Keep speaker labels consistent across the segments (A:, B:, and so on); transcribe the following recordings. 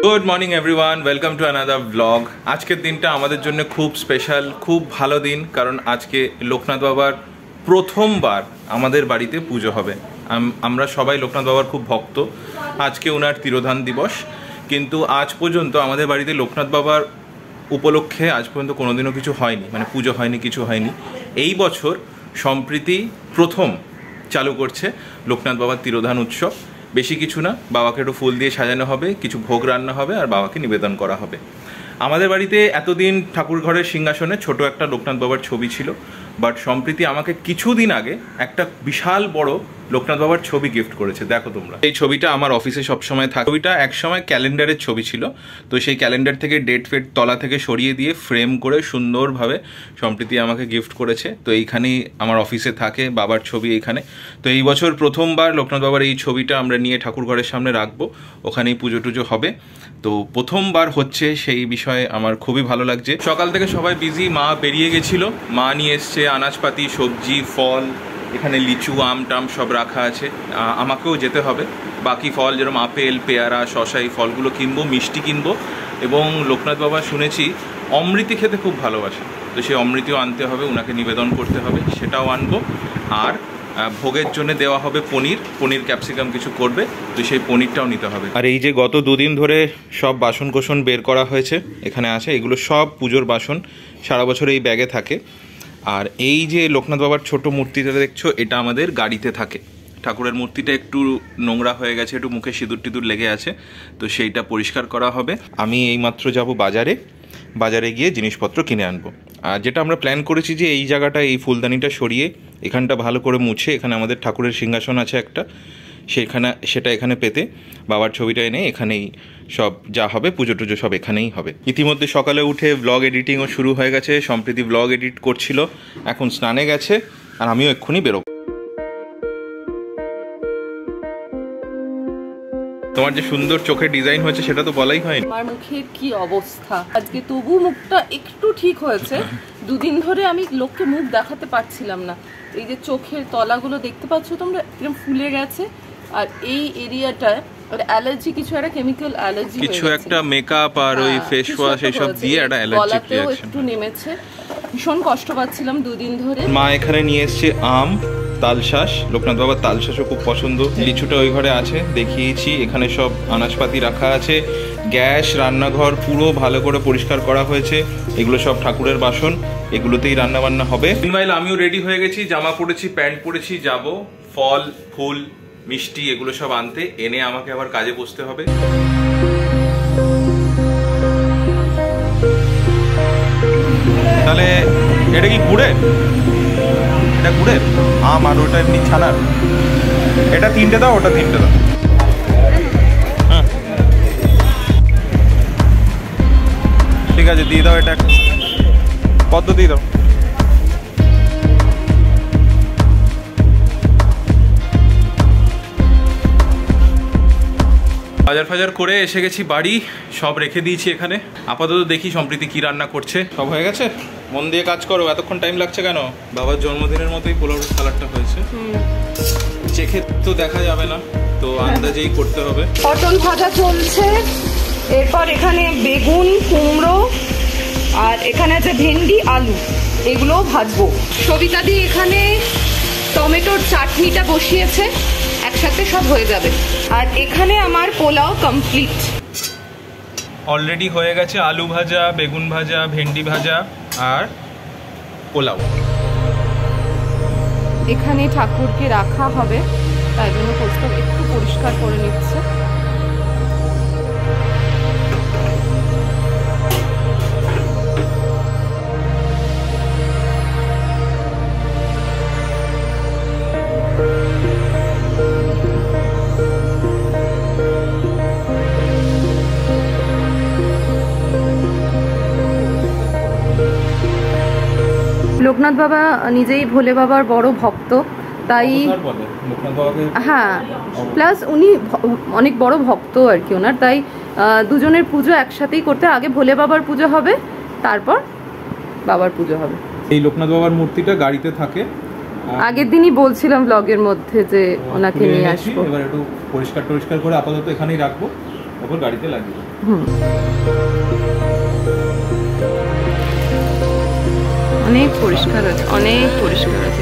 A: Good morning everyone, welcome to another blog. আজকের দিনটা আমাদের জন্য খুব স্পেশাল, খুব ভালো দিন, কারণ আজকে লোকনাথ বাবার প্রথমবার আমাদের বাড়িতে পুজো হবে। আমরা সবাই লোকনাথ বাবার খুব ভক্ত। আজকে ওনার তিরোধান দিবস, কিন্তু আজ পর্যন্ত আমাদের বাড়িতে লোকনাথ বাবার উপলক্ষে আজ পর্যন্ত কোনোদিনও কিছু হয়নি, মানে পুজো হয়নি, কিছু হয়নি। এই বছর সম্প্রীতি প্রথম চালু করছে লোকনাথ বাবার তিরোধান উৎসব। বেশি কিছু না, বাবাকে একটু ফুল দিয়ে সাজানো হবে, কিছু ভোগ রান্না হবে আর বাবাকে নিবেদন করা হবে। আমাদের বাড়িতে এতদিন ঠাকুর ঘরের সিংহাসনে ছোট একটা লোকনাথ বাবার ছবি ছিল, বাট সম্প্রীতি আমাকে কিছুদিন আগে একটা বিশাল বড় লোকনাথ বাবার ছবি গিফট করেছে। দেখো তোমরা, এই ছবিটা আমার অফিসে সবসময় থাকে। ছবিটা একসময় ক্যালেন্ডারের ছবি ছিল, তো সেই ক্যালেন্ডার থেকে ডেট ফেট তলা থেকে সরিয়ে দিয়ে ফ্রেম করে সুন্দরভাবে সম্প্রীতি আমাকে গিফট করেছে। তো এইখানেই আমার অফিসে থাকে বাবার ছবি এইখানে। তো এই বছর প্রথমবার লোকনাথ বাবার এই ছবিটা আমরা নিয়ে ঠাকুর ঘরের সামনে রাখবো, ওখানেই পুজো টুজো হবে। তো প্রথমবার হচ্ছে, সেই বিষয়ে আমার খুবই ভালো লাগছে। সকাল থেকে সবাই বিজি, মা বেরিয়ে গেছিল, মা নিয়ে এসছে আনাজপাতি, সবজি, ফল, এখানে লিচু, আম টাম সব রাখা আছে। আমাকেও যেতে হবে, বাকি ফল যেরকম আপেল, পেয়ারা, শসা, এই ফলগুলো কিনবো, মিষ্টি কিনবো। এবং লোকনাথ বাবা শুনেছি অমৃতি খেতে খুব ভালোবাসে, তো সেই অমৃতিও আনতে হবে, ওনাকে নিবেদন করতে হবে, সেটাও আনবো। আর ভোগের জন্য দেওয়া হবে পনির ক্যাপসিকাম কিছু করবে, তো সেই পনিরটাও নিতে হবে। আর এই যে গত দুদিন ধরে সব বাসন কোসন বের করা হয়েছে, এখানে আছে, এগুলো সব পুজোর বাসন, সারা বছর এই ব্যাগে থাকে। আর এই যে লোকনাথ বাবার ছোট মূর্তিটা দেখছো, এটা আমাদের গাড়িতে থাকে। ঠাকুরের মূর্তিটা একটু নোংরা হয়ে গেছে, একটু মুখে সিঁদুর টিঁদুর লেগে আছে, তো সেইটা পরিষ্কার করা হবে। আমি এইমাত্র যাব বাজারে গিয়ে জিনিসপত্র কিনে আনবো। আর যেটা আমরা প্ল্যান করেছি যে এই জায়গাটা, এই ফুলদানিটা সরিয়ে এখানটা ভালো করে মুছে, এখানে আমাদের ঠাকুরের সিংহাসন আছে একটা, সেটা এখানে পেতে বাবার ছবিটা এনে এখানেই সব যা হবে পুজো টুজো সব এখানেই হবে। ইতিমধ্যে সকালে উঠে ব্লগ এডিটিংও শুরু হয়ে গেছে। সম্প্রীতি ব্লগ এডিট করছিল, এখন স্নানে গেছে, আর আমিও এক্ষুনি বেরোব। তোমার যে সুন্দর চোখের ডিজাইন হয়েছে সেটা তো বলাই হয়নি।
B: আমার মুখের কি অবস্থা আজকে, তবু মুখটা একটু ঠিক হয়েছে। দুদিন ধরে আমি লোককে মুখ দেখাতে পারছিলাম না। এই যে চোখের তলাগুলো দেখতে পাচ্ছ তোমরা, এরকম ফুলে গেছে। আর এই এরিয়াটা অ্যালার্জি, কিছু একটা কেমিক্যাল অ্যালার্জি,
A: কিছু একটা মেকআপ আর ওই ফেস ওয়াশ এসব দিয়ে একটা অ্যালার্জিক রিঅ্যাকশন
B: একটু নেমেছে। ভীষণ কষ্ট পাচ্ছিলাম দুদিন ধরে।
A: মা এখানে নিয়ে এসেছে আম, তালশাঁস, লোকনাথ বাবার তালশাঁসও খুব পছন্দ। লিচুটা ওই ঘরে আছে, দেখিয়েছি। এখানে সব আনাজপাতি রাখা আছে। গ্যাস, রান্নাঘর পুরো ভালো করে পরিষ্কার করা হয়েছে। এগুলো সব ঠাকুরের বাসন, এগুলোতেই রান্না বান্না হবে। মিনওয়াইল আমিও রেডি হয়ে গেছি, জামা পরেছি, প্যান্ট পরেছি, যাব ফল, ফুল, মিষ্টি এগুলো সব আনতে, এনে আমাকে আবার কাজে বসতে হবে। তাহলে এটা কি গুড়ের? এটা গুড়ের আম, আর ওটা এমনি ছানার। এটা 3টে দাও, ওটা 3টে দাও। হ্যাঁ ঠিক আছে, দিয়ে দাও। এটা কত দিয়ে দাও। বাজার ফাজার করে এসে গেছি বাড়ি, সব রেখে দিয়েছি এখানে। আপাতত দেখি সম্প্রীতি কি রান্না করছে। সব হয়ে গেছে, মন দিয়ে কাজ করো। এতক্ষণ টাইম লাগছে কেন? বাবার জন্মদিনের মতোই পোলাও কালারটা হয়েছে, চেখে তো দেখা যাবে না, তো আন্দাজেই করতে হবে।
B: পটল ভাজা চলছে, এরপর এখানে বেগুন, কুমড়ো, আর এখানে আছে ভেন্ডি, আলু, এগুলোও ভাজবো। সবিতা দি এখানে টমেটোর চাটনিটা বসিয়েছে, একসাথে সব হয়ে যাবে। আর এখানে আমার পোলাও কমপ্লিট
A: অলরেডি হয়ে গেছে। আলু ভাজা, বেগুন ভাজা, ভেন্ডি ভাজা আর পোলাও।
B: এখানে ঠাকুরকে রাখা হবে, তাই জন্য কৌস্তব একটু পরিষ্কার করে নিচ্ছে। লোকনাথ বাবা নিজেই ভোলে বাবার বড় ভক্ত, তাই হ্যাঁ, প্লাস উনি অনেক বড় ভক্ত আর কি ওনার, তাই দুজনের পুজো একসাথেই করতে, আগে ভোলে বাবার পুজো হবে, তারপর বাবার পুজো হবে।
A: এই লোকনাথ বাবার মূর্তিটা গাড়িতে থাকে,
B: আগের দিনই বলছিলাম ব্লগের মধ্যে যে ওনাকে নিয়ে আসবো।
A: এবার একটু পরিষ্কার করে আপাতত এখানেই রাখবো, ওপর গাড়িতে লাগিয়ে।
B: অনেক পরিষ্কার আছে, অনেক পরিষ্কার আছে।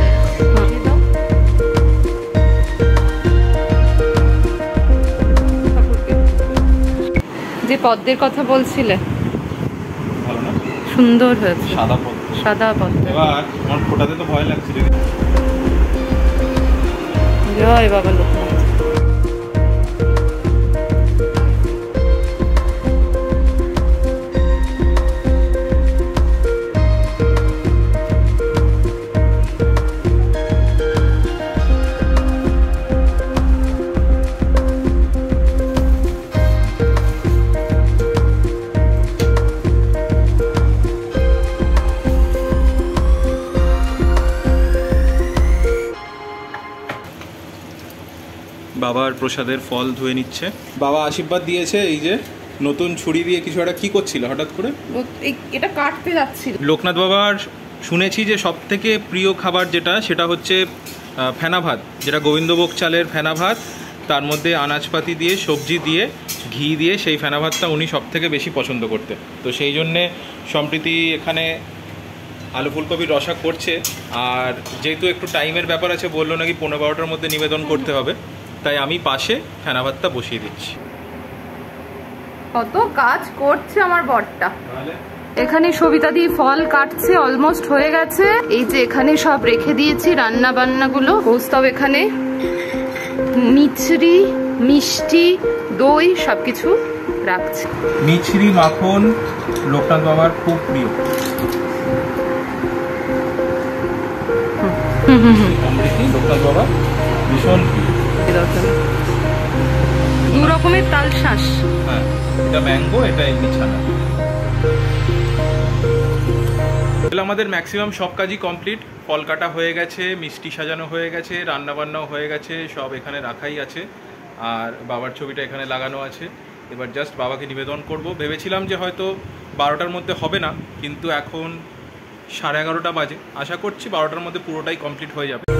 B: যে পদ্মের কথা বলছিলে,
A: ভালো না?
B: সুন্দর হয়েছে,
A: সাদা পদ্ম।
B: সাদা পদ্ম।
A: এবার আমার ফোটাতে তো ভয় লাগছে।
B: জয় বাবা লোকনাথ।
A: বাবার প্রসাদের ফল ধুয়ে নিচ্ছে। বাবা আশীর্বাদ দিয়েছে। এই যে নতুন ছুরি দিয়ে কিছু একটা কি করছিল হঠাৎ করে?
B: এটা কাটতে যাচ্ছিল।
A: লোকনাথ বাবার শুনেছি যে সব থেকে প্রিয় খাবার যেটা, সেটা হচ্ছে ফেনা ভাত, যেটা গোবিন্দভোগ চালের ফেনা ভাত, তার মধ্যে আনাজপাতি দিয়ে, সবজি দিয়ে, ঘি দিয়ে, সেই ফেনা ভাতটা উনি সব থেকে বেশি পছন্দ করতেন। তো সেই জন্যে সম্প্রীতি এখানে আলু ফুলকপির রসা করছে। আর যেহেতু একটু টাইমের ব্যাপার আছে, বললো নাকি 11-12টার মধ্যে নিবেদন করতে হবে, তাই আমি পাশে ফেনা ভাতটা বসিয়ে দিচ্ছি।
B: কত কাজ করছে আমার বরটা। এখানে সবিতা দিয়ে ফল কাটছে, অলমোস্ট হয়ে গেছে। এই যে এখানে সব রেখে দিয়েছি রান্না বান্নাগুলো। কৌস্তব এখানে মিছরি, মিষ্টি, দই সবকিছু রাখছে।
A: মিছরি মাখন লোকনাথ বাবার খুব প্রিয়। লোকনাথ বাবা ভীষণ প্রিয়।
B: দু রকমের তাল শাঁস।
A: হ্যাঁ, এটা ম্যাঙ্গো, এটা এমনি ছানা। আমাদের ম্যাক্সিমাম সব কাজই কমপ্লিট। ফল কাটা হয়ে গেছে, মিষ্টি সাজানো হয়ে গেছে, রান্না বান্নাও হয়ে গেছে, সব এখানে রাখাই আছে। আর বাবার ছবিটা এখানে লাগানো আছে। এবার জাস্ট বাবাকে নিবেদন করব। ভেবেছিলাম যে হয়তো 12টার মধ্যে হবে না, কিন্তু এখন 11:30 বাজে। আশা করছি 12টার মধ্যে পুরোটাই কমপ্লিট হয়ে যাবে।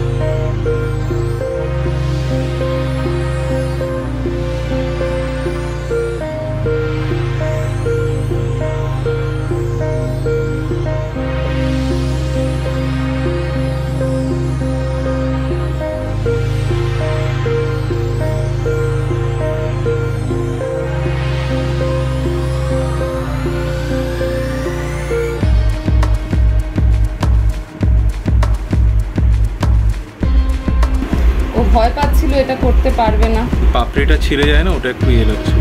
B: ভয় পাচ্ছিল এটা করতে পারবে না,
A: পাপড়িটা ছিঁড়ে যায় না, ওটা একটু ইয়ে লাগছে।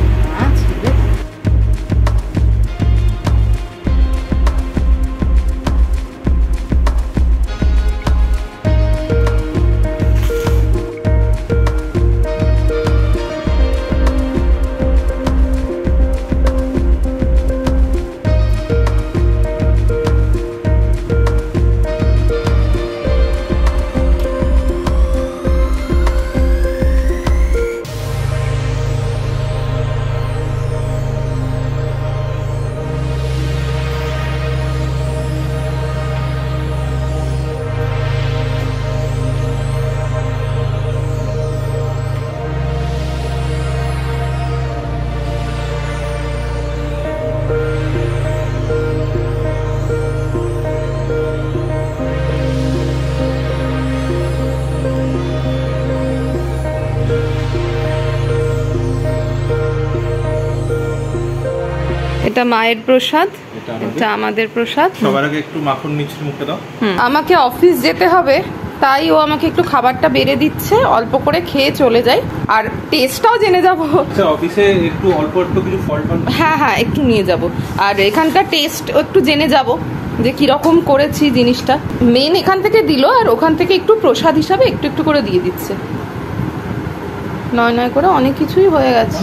B: এটা মায়ের প্রসাদ, এটা আমাদের প্রসাদ।
A: সবার আগে একটু মাখন মিষ্টি মুখে দাও।
B: আমাকে অফিস যেতে হবে, তাই ও আমাকে একটু খাবারটা বেড়ে দিচ্ছে, অল্প করে খেয়ে চলে যাই। আর টেস্টটাও জেনে যাবো।
A: আচ্ছা, অফিসে একটু অল্প একটু কিছু ফল টল?
B: হ্যাঁ হ্যাঁ, একটু নিয়ে যাব। আর এখানকার টেস্ট একটু জেনে যাব যে কিরকম করেছি জিনিসটা। মেন এখান থেকে দিল, আর ওখান থেকে একটু প্রসাদ হিসাবে একটু একটু করে দিয়ে দিচ্ছে। নয় নয় করে অনেক কিছুই হয়ে গেছে।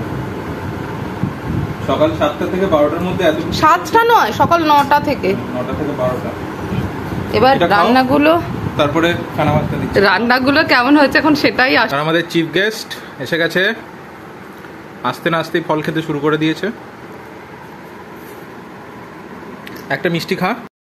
A: সকাল 7টা থেকে 12টার মধ্যে।
B: 7টা নয়, সকাল 9টা থেকে
A: 12টা।
B: এবার রান্নাগুলো,
A: তারপরে খানা ভাতটা দিচ্ছি।
B: রান্নাগুলো কেমন হয়েছে এখন সেটাই।
A: আর আমাদের চিফ গেস্ট এসে গেছে, আস্তে না আস্তেই ফল খেতে শুরু করে দিয়েছে। একটা মিষ্টি খা।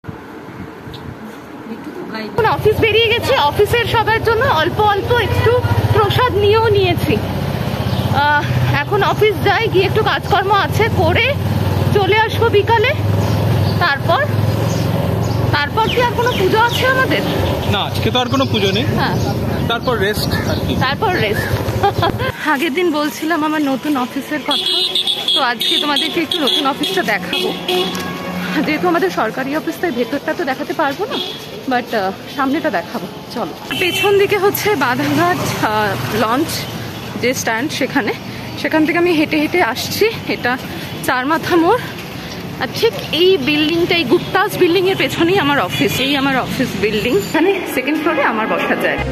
B: অফিস বেরিয়ে গেছি, অফিসের সবার জন্য অল্প অল্প একটু প্রসাদ নিয়েও নিয়েছি। এখন অফিস যাই, গিয়ে একটু কাজকর্ম আছে করে চলে আসবো বিকালে। তারপর কি আর কোনো পুজো আছে আমাদের?
A: না, আজকে তো আর কোনো পুজো নেই।
B: হ্যাঁ,
A: তারপর রেস্ট আর কি।
B: তারপর রেস্ট। আগের দিন বলছিলাম আমার নতুন অফিসের কথা, তো আজকে তোমাদেরকে একটু নতুন অফিসটা দেখাবো। যেহেতু আমাদের সরকারি অফিস, তাই ভেতরটা তো দেখাতে পারবো না, বাট সামনেটা দেখাবো। চলো। পেছন দিকে হচ্ছে বাধাঘাট লঞ্চ যে স্ট্যান্ড, সেখান থেকে আমি হেঁটে হেঁটে আসছি। এটা চারমাথা মোড়। আর ঠিক এই বিল্ডিংটা, এই গুপ্তাস বিল্ডিং এর পেছনেই আমার অফিস। এই আমার অফিস বিল্ডিং, এখানে সেকেন্ড ফ্লোরে আমার বসার জায়গা।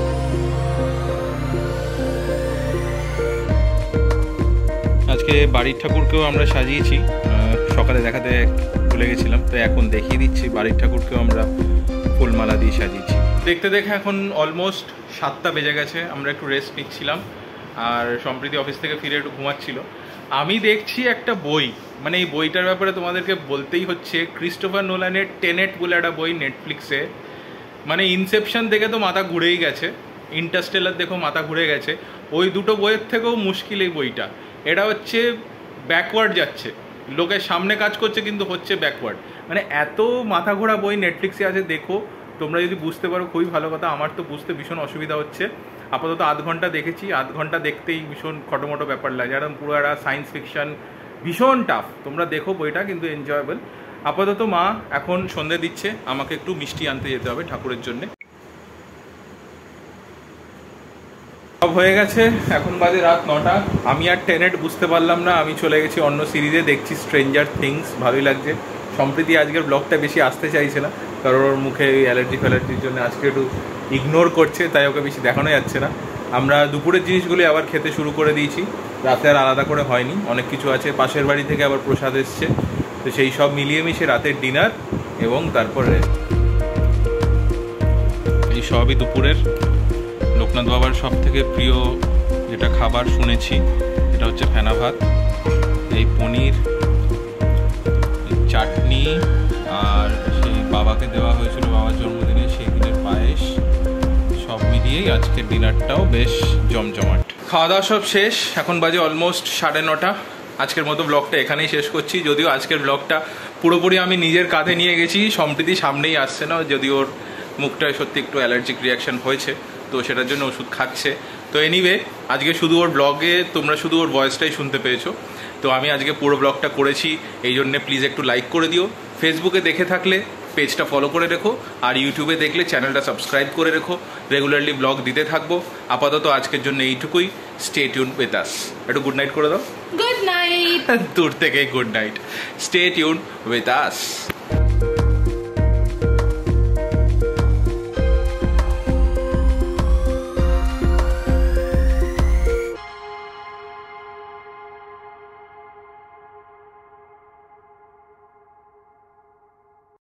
A: আজকে বাড়ির ঠাকুরকেও আমরা সাজিয়েছি, সকালে দেখাতে ভুলে গেছিলাম, তো এখন দেখিয়ে দিচ্ছি। বাড়ির ঠাকুরকেও আমরা ফুলমালা দিয়ে সাজিয়েছি। দেখতে দেখে এখন অলমোস্ট 7টা বেজে গেছে। আমরা একটু রেস্ট নিচ্ছিলাম, আর সম্প্রীতি অফিস থেকে ফিরে একটু ঘুমাচ্ছিল। আমি দেখছি একটা বই, মানে এই বইটার ব্যাপারে তোমাদেরকে বলতেই হচ্ছে। ক্রিস্টোফার নোলানের টেনেট বলে একটা বই নেটফ্লিক্সে, মানে ইনসেপশন দেখে তো মাথা ঘুরেই গেছে, ইন্টারস্টেলার দেখো মাথা ঘুরে গেছে। ওই দুটো বইয়ের থেকেও মুশকিল এই বইটা। এটা হচ্ছে ব্যাকওয়ার্ড যাচ্ছে, লোকের সামনে কাজ করছে কিন্তু হচ্ছে ব্যাকওয়ার্ড। মানে এত মাথা ঘোরা বই নেটফ্লিক্সে আছে, দেখো তোমরা যদি বুঝতে পারো খুবই ভালো কথা। আমার তো বুঝতে ভীষণ অসুবিধা হচ্ছে। আপাতত 8 ঘন্টা দেখেছি, 8 ঘন্টা দেখতেই ভীষণ খটোমটো ব্যাপার লাগে, একদম পুরো একটা সায়েন্স ফিকশন, ভীষণ টাফ। তোমরা দেখো বইটা, কিন্তু এনজয়েবল। আপাতত মা এখন সন্ধে দিচ্ছে, আমাকে একটু মিষ্টি আনতে যেতে হবে ঠাকুরের জন্যে। সব হয়ে গেছে, এখন বাজে রাত 9টা। আমি আর টেনেট বুঝতে পারলাম না, আমি চলে গেছি অন্য সিরিজে, দেখছি স্ট্রেঞ্জার থিংস। ভালোই লাগছে। সম্প্রীতি আজকের ব্লগটা বেশি আসতে চাইছে না, কারণ ওর মুখে অ্যালার্জির জন্য আজকে একটু ইগনোর করছে, তাই ওকে বেশি দেখানো যাচ্ছে না। আমরা দুপুরের জিনিসগুলি আবার খেতে শুরু করে দিয়েছি, রাতে আর আলাদা করে হয়নি। অনেক কিছু আছে, পাশের বাড়ি থেকে আবার প্রসাদ এসছে, তো সেই সব মিলিয়ে মিশে রাতের ডিনার এবং তারপরে এই সবই দুপুরের। লোকনাথ বাবার সব থেকে প্রিয় যেটা খাবার শুনেছি, এটা হচ্ছে ফেনা ভাত, এই পনির, চাটনি, আর সেই বাবাকে দেওয়া হয়েছিল বাবার জন্মদিনে সেই দিনের পায়েস। সব মিলিয়েই আজকের ডিনারটাও বেশ জমজমাট। খাওয়া দাওয়া সব শেষ, এখন বাজে অলমোস্ট 9:30। আজকের মতো ব্লগটা এখানেই শেষ করছি। যদিও আজকের ব্লগটা পুরোপুরি আমি নিজের কাঁধে নিয়ে গেছি, সম্প্রীতি সামনেই আসছে না, যদি ওর মুখটায় সত্যি একটু অ্যালার্জিক রিয়াকশন হয়েছে, তো সেটার জন্য ওষুধ খাচ্ছে। তো এনিওয়ে, আজকে শুধু ওর ব্লগে তোমরা শুধু ওর ভয়েসটাই শুনতে পেয়েছো। তো আমি আজকে পুরো ব্লগটা করেছি, এই জন্যে প্লিজ একটু লাইক করে দিও। ফেসবুকে দেখে থাকলে পেজটা ফলো করে রেখো, আর ইউটিউবে দেখলে চ্যানেলটা সাবস্ক্রাইব করে রেখো। রেগুলারলি ব্লগ দিতে থাকবো। আপাতত আজকের জন্য এইটুকুই। Stay tune with us. একটু গুড নাইট করে দাও।
B: Good night.
A: দূর থেকে good night. Stay tune with us.